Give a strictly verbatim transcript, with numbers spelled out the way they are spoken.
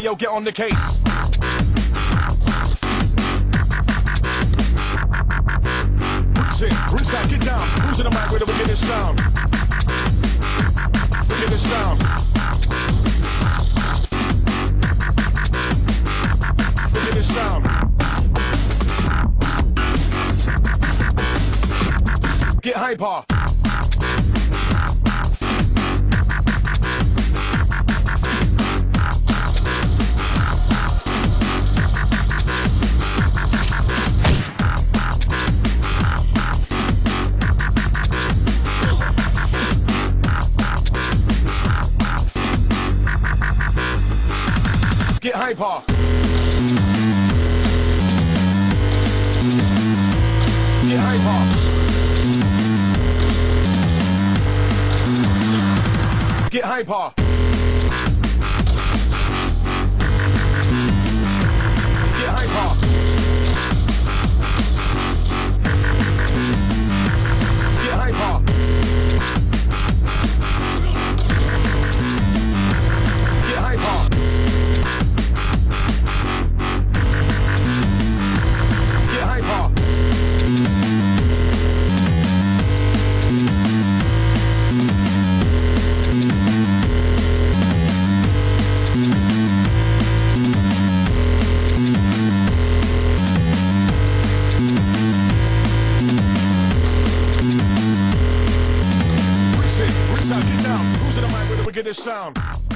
yo, get on the case. Bricks in, bricks out, get down. Who's in the mic with the wickedest sound? Wickedest sound. Wickedest sound. Get hyper. Get hyper. Get hyper. Get hyper. Get hyper. Get hyper. Get hyper. Get hyper. Bricks in, bricks out, get down. Who's in the mic with the wickedest sound?